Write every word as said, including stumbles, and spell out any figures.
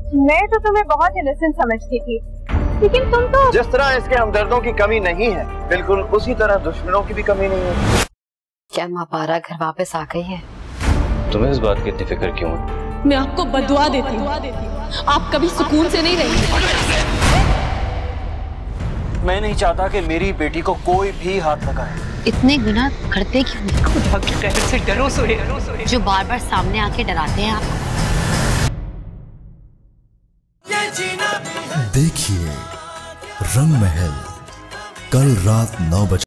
मैं तो तुम्हें बहुत इनोसेंट समझती थी, लेकिन तुम तो जिस तरह इसके हमदर्दों की कमी नहीं है, बिल्कुल उसी तरह दुश्मनों की भी कमी नहीं है। क्या मापारा घर वापस आ गई है? तुम्हें इस बात की इतनी फिक्र क्यों है? मैं आपको बदुआ देती हूँ, आप कभी सुकून से नहीं रहेंगे। मैं नहीं चाहता कि मेरी बेटी को कोई भी हाथ लगाए। इतने गुनाह करते क्यों? खुदा के कहर से डरो सोहे, जो बार बार सामने आके डराते हैं आप। देखिए रंग महल कल रात नौ बजे।